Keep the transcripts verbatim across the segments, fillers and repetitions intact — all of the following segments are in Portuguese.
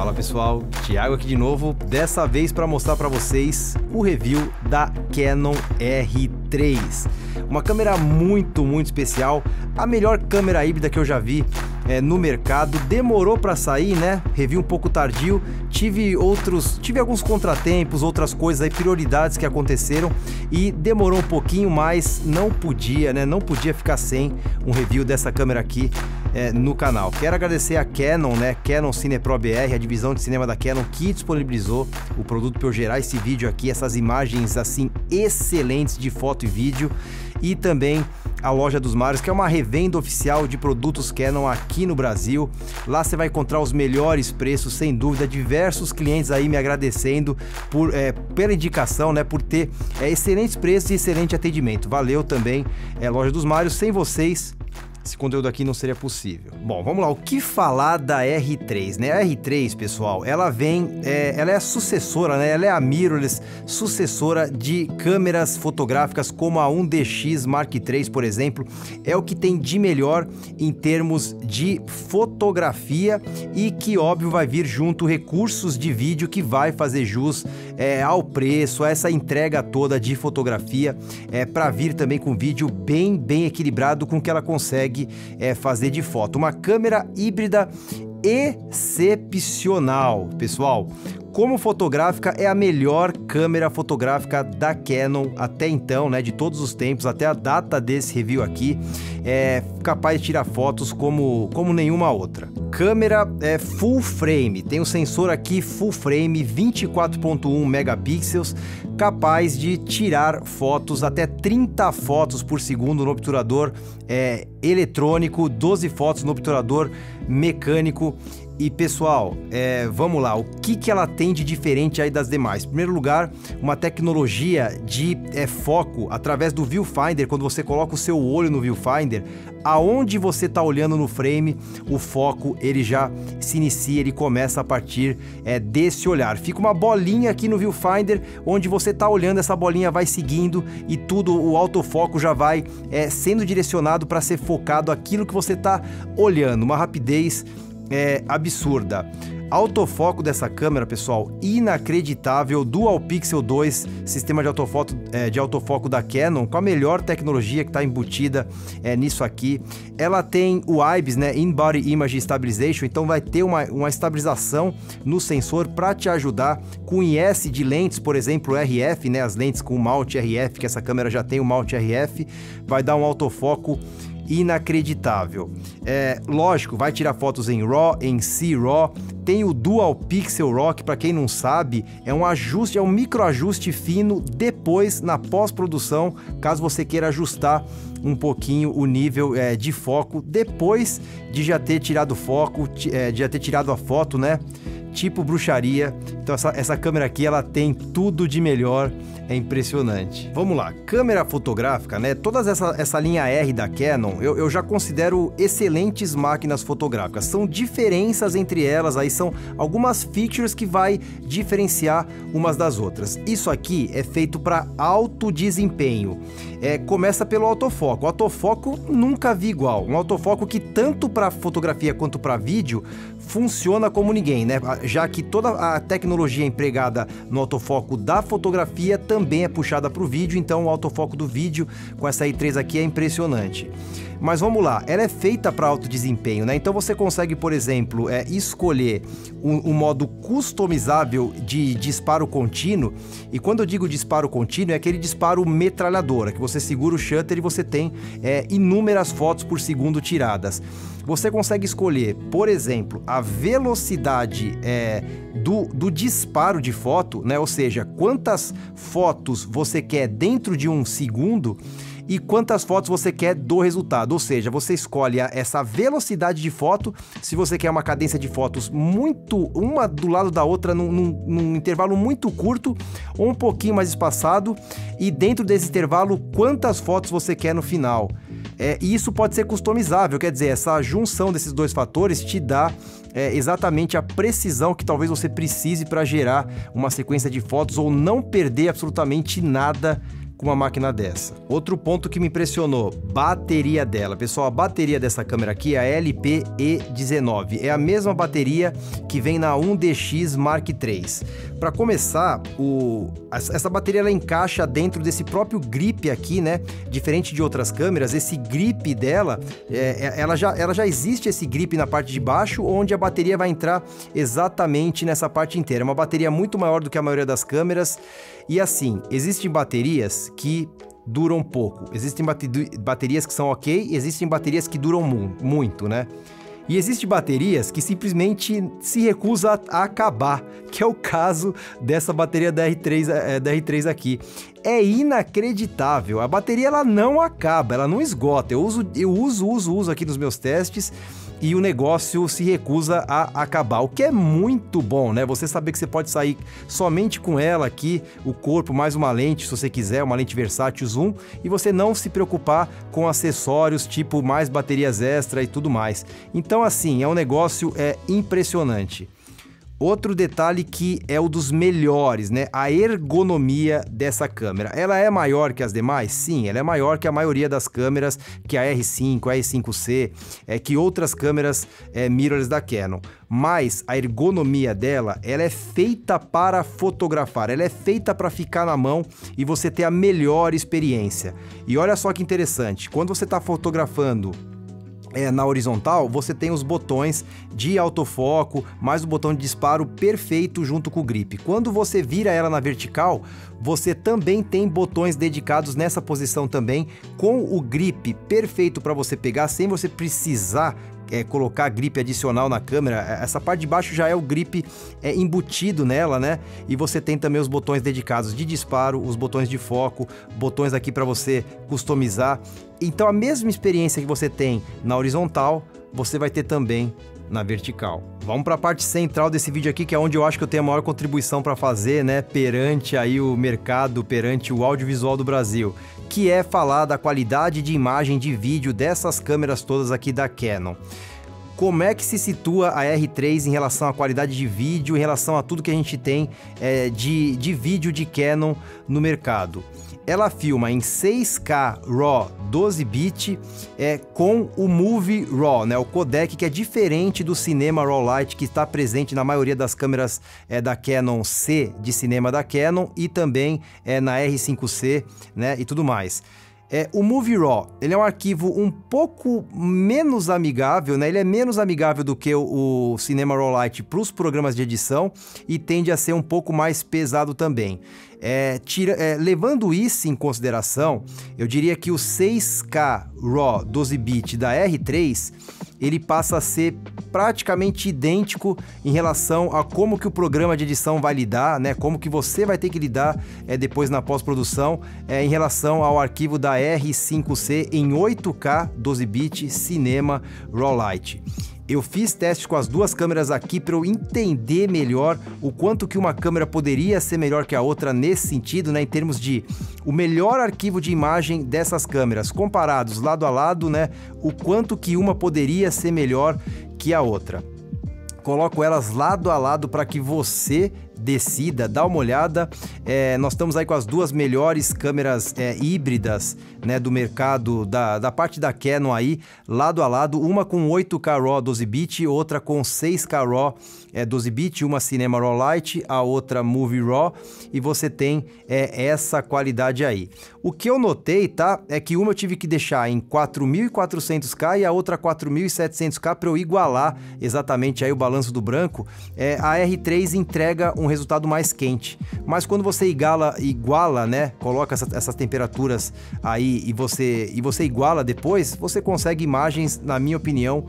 Fala pessoal, Thiago aqui de novo, dessa vez para mostrar para vocês o review da Canon R três. Uma câmera muito, muito especial, a melhor câmera híbrida que eu já vi é, no mercado. Demorou para sair, né? Review um pouco tardio, tive outros, tive alguns contratempos, outras coisas aí, prioridades que aconteceram e demorou um pouquinho, mas não podia, né? Não podia ficar sem um review dessa câmera aqui é, no canal. Quero agradecer a Canon, né? Canon CinePro B R, a divisão de cinema da Canon, que disponibilizou o produto para eu gerar esse vídeo aqui, essas imagens assim excelentes de foto e vídeo, e também a Loja dos Mares, que é uma revenda oficial de produtos Canon aqui no Brasil. Lá você vai encontrar os melhores preços, sem dúvida, diversos clientes aí me agradecendo por, é, pela indicação, né, por ter é, excelentes preços e excelente atendimento. Valeu também, é, Loja dos Mares, sem vocês esse conteúdo aqui não seria possível. Bom, vamos lá, o que falar da R três, né? A R três, pessoal, ela vem, é, ela é a sucessora, né? Ela é a mirrorless, sucessora de câmeras fotográficas como a um D X Mark três, por exemplo. É o que tem de melhor em termos de fotografia e que, óbvio, vai vir junto recursos de vídeo que vai fazer jus é, ao preço, a essa entrega toda de fotografia, é, para vir também com vídeo bem, bem equilibrado com o que ela consegue É, fazer de foto. Uma câmera híbrida excepcional, pessoal. Como fotográfica, é a melhor câmera fotográfica da Canon até então, né, de todos os tempos, até a data desse review aqui, é capaz de tirar fotos como, como nenhuma outra. Câmera é full frame, tem um sensor aqui full frame, vinte e quatro ponto um megapixels, capaz de tirar fotos, até trinta fotos por segundo no obturador é, eletrônico, doze fotos no obturador mecânico. E pessoal, é, vamos lá, o que, que ela tem de diferente aí das demais? Em primeiro lugar, uma tecnologia de é, foco através do viewfinder. Quando você coloca o seu olho no viewfinder, aonde você está olhando no frame, o foco ele já se inicia, ele começa a partir é, desse olhar. Fica uma bolinha aqui no viewfinder, onde você está olhando, essa bolinha vai seguindo e tudo, o autofoco já vai é, sendo direcionado para ser focado aquilo que você está olhando. Uma rapidez é absurda. Autofoco dessa câmera, pessoal, inacreditável. Dual Pixel dois, sistema de autofoco, é, de autofoco da Canon, com a melhor tecnologia que está embutida é, nisso aqui. Ela tem o I B I S, né, In-Body Image Stabilization, então vai ter uma, uma estabilização no sensor para te ajudar com I S de lentes, por exemplo, R F, né, as lentes com mount R F, que essa câmera já tem o mount R F, vai dar um autofoco inacreditável. É, lógico, vai tirar fotos em RAW, em C RAW, tem o Dual Pixel RAW, que para quem não sabe, é um ajuste, é um microajuste fino depois na pós-produção, caso você queira ajustar um pouquinho o nível é, de foco, depois de já ter tirado o foco, é, de já ter tirado a foto, né? Tipo bruxaria. Então essa, essa câmera aqui, ela tem tudo de melhor, é impressionante. Vamos lá, câmera fotográfica, né? Toda essa, essa linha R da Canon, eu, eu já considero excelentes máquinas fotográficas. São diferenças entre elas, aí são algumas features que vai diferenciar umas das outras. Isso aqui é feito para alto desempenho. É, começa pelo autofoco. O autofoco nunca vi igual. Um autofoco que tanto para fotografia quanto para vídeo funciona como ninguém, né? Já que toda a tecnologia empregada no autofoco da fotografia também é puxada para o vídeo, então o autofoco do vídeo com essa R três aqui é impressionante. Mas vamos lá, ela é feita para alto desempenho, né? Então você consegue, por exemplo, é, escolher um, um modo customizável de disparo contínuo. E quando eu digo disparo contínuo, é aquele disparo metralhadora, que você segura o shutter e você tem é, inúmeras fotos por segundo tiradas. Você consegue escolher, por exemplo, a velocidade é, do, do disparo de foto, né? Ou seja, quantas fotos você quer dentro de um segundo e quantas fotos você quer do resultado. Ou seja, você escolhe essa velocidade de foto, se você quer uma cadência de fotos muito, uma do lado da outra, num, num, num intervalo muito curto, ou um pouquinho mais espaçado, e dentro desse intervalo, quantas fotos você quer no final. É, e isso pode ser customizável, quer dizer, essa junção desses dois fatores te dá é, exatamente a precisão que talvez você precise para gerar uma sequência de fotos ou não perder absolutamente nada com uma máquina dessa. Outro ponto que me impressionou, bateria dela. Pessoal, a bateria dessa câmera aqui é a L P E dezenove. É a mesma bateria que vem na um D X Mark três. Para começar, o... essa bateria ela encaixa dentro desse próprio grip aqui, né? Diferente de outras câmeras, esse grip dela, é, ela, já, ela já existe esse grip na parte de baixo, onde a bateria vai entrar exatamente nessa parte inteira. É uma bateria muito maior do que a maioria das câmeras. E assim, existem baterias que duram pouco. Existem baterias que são ok, existem baterias que duram mu muito, né? E existem baterias que simplesmente se recusam a acabar, que é o caso dessa bateria da R três, é, da R três aqui. É inacreditável, a bateria ela não acaba, ela não esgota. Eu uso, eu uso, uso, uso aqui nos meus testes e o negócio se recusa a acabar, o que é muito bom, né? Você saber que você pode sair somente com ela aqui, o corpo, mais uma lente, se você quiser, uma lente versátil zoom, e você não se preocupar com acessórios, tipo mais baterias extra e tudo mais. Então, assim, é um negócio é, impressionante. Outro detalhe que é o dos melhores, né? A ergonomia dessa câmera. Ela é maior que as demais? Sim, ela é maior que a maioria das câmeras, que a R cinco, a R cinco C, é, que outras câmeras é, mirrorless da Canon. Mas a ergonomia dela, ela é feita para fotografar, ela é feita para ficar na mão e você ter a melhor experiência. E olha só que interessante, quando você está fotografando É, na horizontal, você tem os botões de autofoco, mais o botão de disparo perfeito junto com o grip. Quando você vira ela na vertical, você também tem botões dedicados nessa posição também, com o grip perfeito para você pegar, sem você precisar É, colocar grip adicional na câmera. Essa parte de baixo já é o grip é, embutido nela, né? E você tem também os botões dedicados de disparo, os botões de foco, botões aqui para você customizar. Então a mesma experiência que você tem na horizontal, você vai ter também na vertical. Vamos para a parte central desse vídeo aqui, que é onde eu acho que eu tenho a maior contribuição para fazer, né, perante aí o mercado, perante o audiovisual do Brasil, que é falar da qualidade de imagem de vídeo dessas câmeras todas aqui da Canon. Como é que se situa a R três em relação à qualidade de vídeo, em relação a tudo que a gente tem é, de, de vídeo de Canon no mercado? Ela filma em seis K RAW doze bit é, com o Movie RAW, né, o codec que é diferente do Cinema RAW Lite que está presente na maioria das câmeras é, da Canon C de cinema da Canon e também é, na R cinco C, né, e tudo mais. É, o Movie RAW, ele é um arquivo um pouco menos amigável, né? Ele é menos amigável do que o, o Cinema RAW Lite para os programas de edição e tende a ser um pouco mais pesado também. É, tira, é, levando isso em consideração, eu diria que o seis K RAW doze bit da R três, ele passa a ser praticamente idêntico em relação a como que o programa de edição vai lidar, né? Como que você vai ter que lidar é, depois na pós-produção é, em relação ao arquivo da R cinco C em oito K doze bit Cinema RAW Lite. Eu fiz testes com as duas câmeras aqui para eu entender melhor o quanto que uma câmera poderia ser melhor que a outra nesse sentido, né, em termos de o melhor arquivo de imagem dessas câmeras comparados lado a lado, né, o quanto que uma poderia ser melhor que a outra. Coloco elas lado a lado para que você decida, dá uma olhada. É, nós estamos aí com as duas melhores câmeras é, híbridas, né, do mercado, da, da parte da Canon aí, lado a lado, uma com oito K RAW doze bit, outra com seis K RAW é, doze bit, uma Cinema RAW Lite, a outra Movie RAW, e você tem é, essa qualidade aí. O que eu notei, tá, é que uma eu tive que deixar em quatro mil e quatrocentos K e a outra quatro mil e setecentos K para eu igualar exatamente aí o balanço do branco. É, a R três entrega um resultado mais quente, mas quando você iguala, iguala, né, coloca essa, essas temperaturas aí e você, e você iguala depois, você consegue imagens, na minha opinião,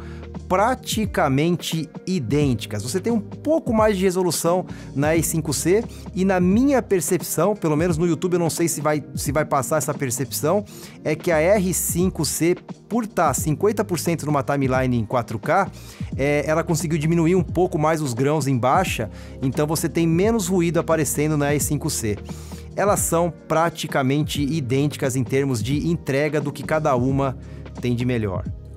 praticamente idênticas. Você tem um pouco mais de resolução na R cinco C e na minha percepção, pelo menos no YouTube eu não sei se vai, se vai passar essa percepção, é que a R cinco C, por estar cinquenta por cento numa timeline em quatro K, é, ela conseguiu diminuir um pouco mais os grãos em baixa, então você tem menos ruído aparecendo na R cinco C. Elas são praticamente idênticas em termos de entrega do que cada uma tem de melhor.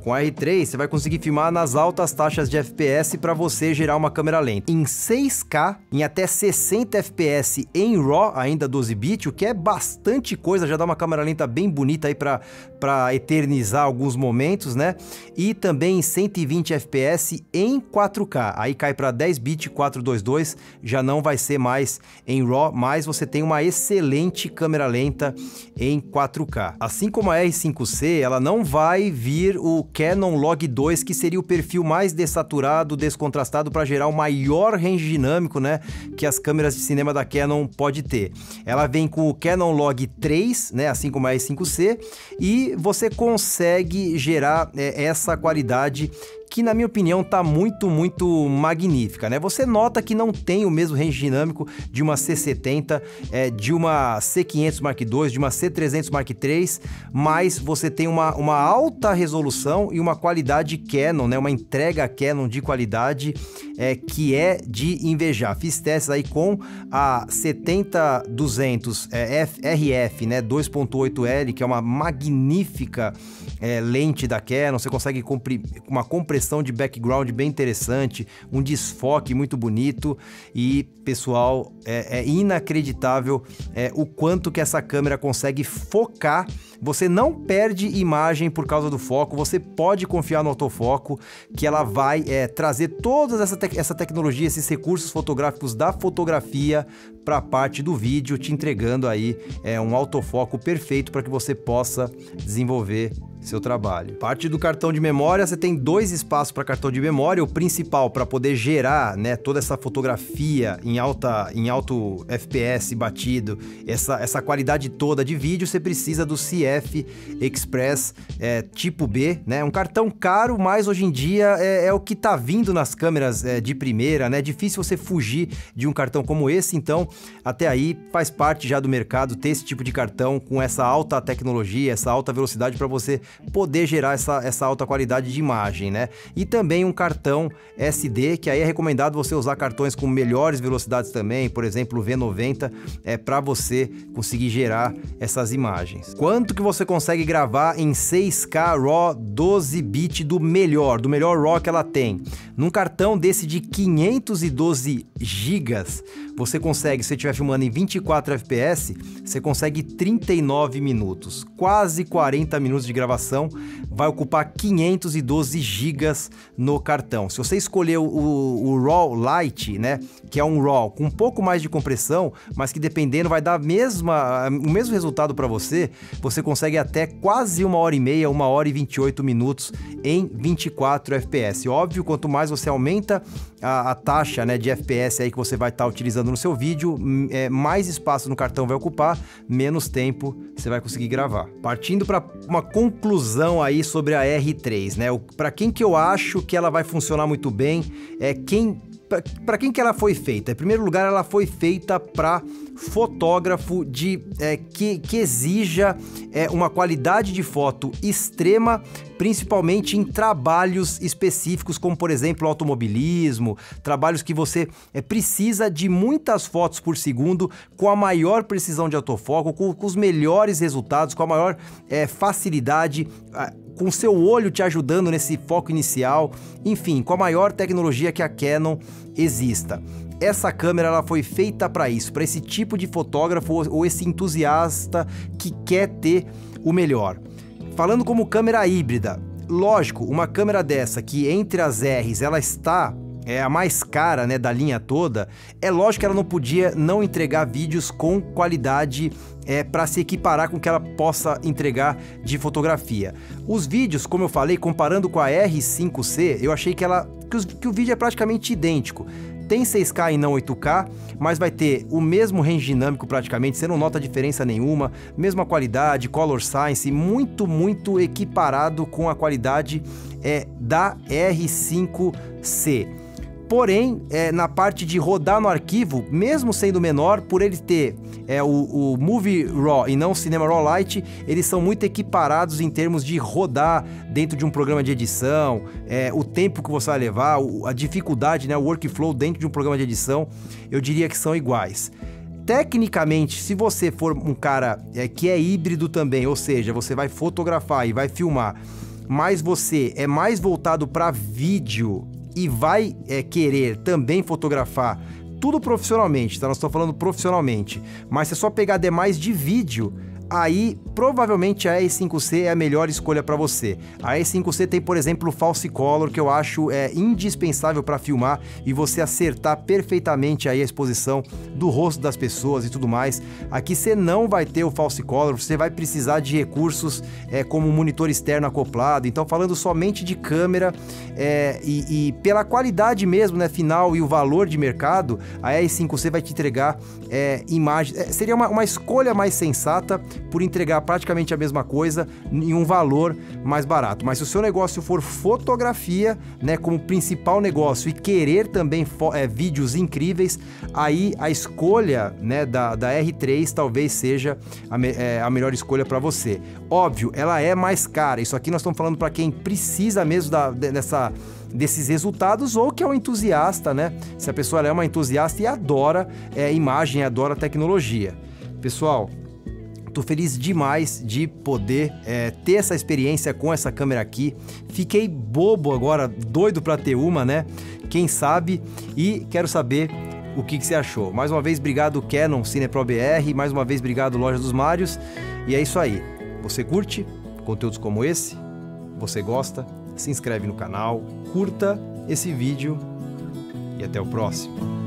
Com a R três, você vai conseguir filmar nas altas taxas de F P S para você gerar uma câmera lenta. Em seis K, em até sessenta F P S em RAW, ainda doze bit, o que é bastante coisa, já dá uma câmera lenta bem bonita aí para para eternizar alguns momentos, né? E também em cento e vinte F P S em quatro K. Aí cai para dez bit quatrocentos e vinte e dois, já não vai ser mais em RAW, mas você tem uma excelente câmera lenta em quatro K. Assim como a R cinco C, ela não vai vir o Canon Log dois, que seria o perfil mais dessaturado, descontrastado para gerar o maior range dinâmico, né, que as câmeras de cinema da Canon pode ter. Ela vem com o Canon Log três, né, assim como a R cinco C, e você consegue gerar é, essa qualidade que, na minha opinião, tá muito, muito magnífica, né? Você nota que não tem o mesmo range dinâmico de uma C setenta, é, de uma C quinhentos Mark dois, de uma C trezentos Mark três, mas você tem uma, uma alta resolução e uma qualidade Canon, né? Uma entrega Canon de qualidade é, que é de invejar. Fiz testes aí com a setenta duzentos é, R F, né? dois ponto oito L, que é uma magnífica é, lente da Canon. Você consegue compri- uma compressão de background bem interessante, um desfoque muito bonito e, pessoal, é, é inacreditável é, o quanto que essa câmera consegue focar. Você não perde imagem por causa do foco, você pode confiar no autofoco, que ela vai é, trazer toda essa, te- essa tecnologia, esses recursos fotográficos da fotografia para a parte do vídeo, te entregando aí é, um autofoco perfeito para que você possa desenvolver seu trabalho. Parte do cartão de memória, você tem dois espaços para cartão de memória, o principal para poder gerar, né, toda essa fotografia em alta, em alto F P S batido, essa, essa qualidade toda de vídeo, você precisa do C F Express é, tipo B, né, um cartão caro, mas hoje em dia é, é o que tá vindo nas câmeras é, de primeira, né, é difícil você fugir de um cartão como esse, então até aí faz parte já do mercado ter esse tipo de cartão com essa alta tecnologia, essa alta velocidade para você poder gerar essa, essa alta qualidade de imagem, né? E também um cartão S D, que aí é recomendado você usar cartões com melhores velocidades também, por exemplo, o V noventa, é para você conseguir gerar essas imagens. Quanto que você consegue gravar em seis K RAW doze bit do melhor, do melhor RAW que ela tem? Num cartão desse de quinhentos e doze gigas, você consegue, se você estiver filmando em vinte e quatro F P S, você consegue trinta e nove minutos, quase quarenta minutos de gravação, vai ocupar quinhentos e doze gigas no cartão. Se você escolher o, o RAW Lite, né, que é um RAW com um pouco mais de compressão, mas que dependendo vai dar a mesma, o mesmo resultado para você, você consegue até quase uma hora e meia, uma hora e vinte e oito minutos em vinte e quatro F P S. Óbvio, quanto mais você aumenta a, a taxa, né, de F P S aí que você vai estar tá utilizando no seu vídeo, é, mais espaço no cartão vai ocupar, menos tempo você vai conseguir gravar. Partindo para uma conclusão aí sobre a R três, né? Para quem que eu acho que ela vai funcionar muito bem, é quem para quem que ela foi feita? Em primeiro lugar, ela foi feita para fotógrafo de, é, que, que exija é, uma qualidade de foto extrema, principalmente em trabalhos específicos, como por exemplo automobilismo, trabalhos que você é, precisa de muitas fotos por segundo, com a maior precisão de autofoco, com, com os melhores resultados, com a maior é, facilidade, a, com o seu olho te ajudando nesse foco inicial, enfim, com a maior tecnologia que a Canon exista. Essa câmera ela foi feita para isso, para esse tipo de fotógrafo ou, ou esse entusiasta que quer ter o melhor. Falando como câmera híbrida, lógico, uma câmera dessa que entre as R's ela está é a mais cara, né, da linha toda, é lógico que ela não podia não entregar vídeos com qualidade é, para se equiparar com o que ela possa entregar de fotografia. Os vídeos, como eu falei, comparando com a R cinco C, eu achei que, ela, que, os, que o vídeo é praticamente idêntico. Tem seis K e não oito K, mas vai ter o mesmo range dinâmico praticamente, você não nota diferença nenhuma, mesma qualidade, color science, muito, muito equiparado com a qualidade é, da R cinco C. Porém, é, na parte de rodar no arquivo, mesmo sendo menor, por ele ter é, o, o Movie RAW e não o Cinema RAW Lite, eles são muito equiparados em termos de rodar dentro de um programa de edição, é, o tempo que você vai levar, a dificuldade, né, o workflow dentro de um programa de edição, eu diria que são iguais. Tecnicamente, se você for um cara é, que é híbrido também, ou seja, você vai fotografar e vai filmar mas você é mais voltado para vídeo e vai é, querer também fotografar tudo profissionalmente, tá? Nós estamos falando profissionalmente, mas se é só pegar demais de vídeo, aí provavelmente a E cinco C é a melhor escolha para você. A E cinco C tem, por exemplo, o False Color, que eu acho é indispensável para filmar e você acertar perfeitamente aí a exposição do rosto das pessoas e tudo mais. Aqui você não vai ter o False Color, você vai precisar de recursos é, como um monitor externo acoplado. Então, falando somente de câmera é, e, e pela qualidade mesmo, né, final e o valor de mercado, a E cinco C vai te entregar é, imagens. É, seria uma, uma escolha mais sensata por entregar praticamente a mesma coisa em um valor mais barato. Mas se o seu negócio for fotografia, né, como principal negócio e querer também é, vídeos incríveis, aí a escolha, né, da, da R três talvez seja a, me, é, a melhor escolha para você. Óbvio, ela é mais cara. Isso aqui nós estamos falando para quem precisa mesmo da, dessa... desses resultados ou que é um entusiasta, né? Se a pessoa ela é uma entusiasta e adora é, imagem, adora tecnologia. Pessoal, tô feliz demais de poder é, ter essa experiência com essa câmera aqui. Fiquei bobo agora, doido para ter uma, né? Quem sabe? E quero saber o que, que você achou. Mais uma vez, obrigado Canon Cinepro B R, mais uma vez, obrigado Loja dos Mários. E é isso aí. Você curte conteúdos como esse? Você gosta? Se inscreve no canal, curta esse vídeo e até o próximo.